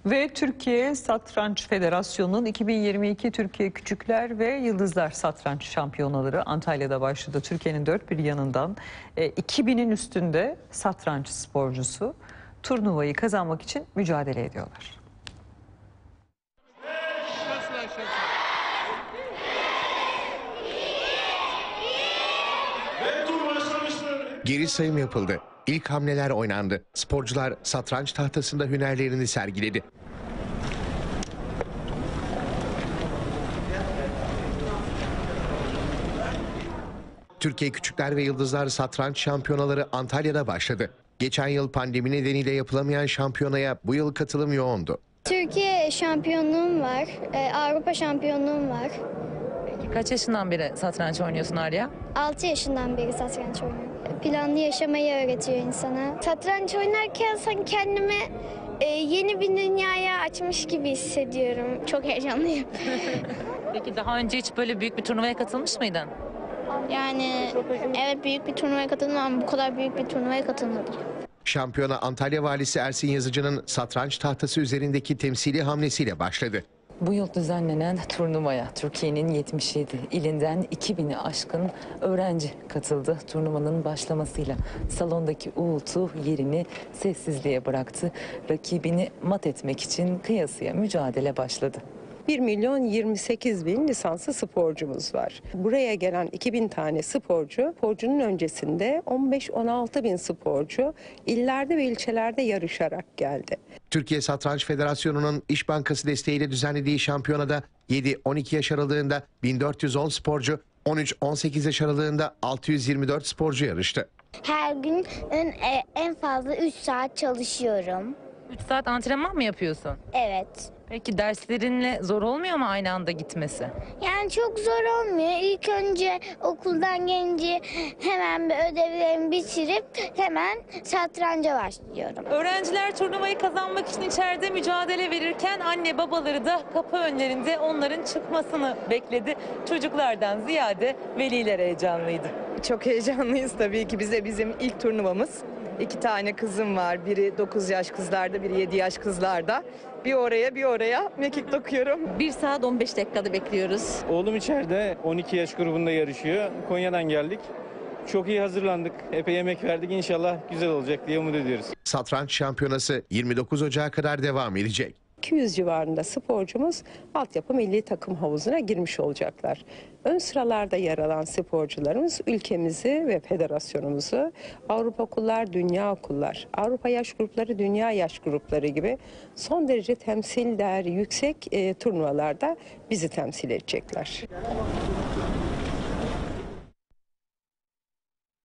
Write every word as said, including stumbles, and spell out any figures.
Ve Türkiye Satranç Federasyonu'nun iki bin yirmi iki Türkiye Küçükler ve Yıldızlar Satranç Şampiyonaları Antalya'da başladı. Türkiye'nin dört bir yanından e, iki binin üstünde satranç sporcusu turnuvayı kazanmak için mücadele ediyorlar. Geri sayım yapıldı. İlk hamleler oynandı. Sporcular satranç tahtasında hünerlerini sergiledi. Türkiye Küçükler ve Yıldızlar Satranç Şampiyonaları Antalya'da başladı. Geçen yıl pandemi nedeniyle yapılamayan şampiyonaya bu yıl katılım yoğundu. Türkiye şampiyonluğum var, Avrupa şampiyonluğum var. Kaç yaşından beri satranç oynuyorsun Arya? altı yaşından beri satranç oynuyorum. Planlı yaşamayı öğretiyor insana. Satranç oynarken sanki kendimi e, yeni bir dünyaya açmış gibi hissediyorum. Çok heyecanlıyım. Peki daha önce hiç böyle büyük bir turnuvaya katılmış mıydın? Yani evet, büyük bir turnuvaya katıldım ama bu kadar büyük bir turnuvaya katılmadım. Şampiyona Antalya Valisi Ersin Yazıcı'nın satranç tahtası üzerindeki temsili hamlesiyle başladı. Bu yıl düzenlenen turnuvaya Türkiye'nin yetmiş yedi ilinden iki bini aşkın öğrenci katıldı. Turnuvanın başlamasıyla salondaki uğultu yerini sessizliğe bıraktı. Rakibini mat etmek için kıyasıya mücadele başladı. bir milyon yirmi sekiz bin lisanslı sporcumuz var. Buraya gelen iki bin tane sporcu, sporcunun öncesinde on beş on altı bin sporcu illerde ve ilçelerde yarışarak geldi. Türkiye Satranç Federasyonu'nun İş Bankası desteğiyle düzenlediği şampiyonada yedi on iki yaş aralığında bin dört yüz on sporcu, on üç on sekiz yaş aralığında altı yüz yirmi dört sporcu yarıştı. Her gün en, en fazla üç saat çalışıyorum. üç saat antrenman mı yapıyorsun? Evet. Peki derslerinle zor olmuyor mu aynı anda gitmesi? Yani çok zor olmuyor. İlk önce okuldan gelince hemen bir ödevlerimi bitirip hemen satranca başlıyorum. Öğrenciler turnuvayı kazanmak için içeride mücadele verirken anne babaları da kapı önlerinde onların çıkmasını bekledi. Çocuklardan ziyade veliler heyecanlıydı. Çok heyecanlıyız tabii ki. Bize bizim ilk turnuvamız. İki tane kızım var. Biri dokuz yaş kızlarda, biri yedi yaş kızlarda. Bir oraya bir oraya mekik dokuyorum. bir saat on beş dakikada bekliyoruz. Oğlum içeride on iki yaş grubunda yarışıyor. Konya'dan geldik. Çok iyi hazırlandık. Epey emek verdik. İnşallah güzel olacak diye umut ediyoruz. Satranç şampiyonası yirmi dokuz Ocağı kadar devam edecek. iki yüz civarında sporcumuz altyapı milli takım havuzuna girmiş olacaklar. Ön sıralarda yer alan sporcularımız ülkemizi ve federasyonumuzu Avrupa Okullar, Dünya Okullar, Avrupa Yaş Grupları, Dünya Yaş Grupları gibi son derece temsil değeri yüksek e, turnuvalarda bizi temsil edecekler.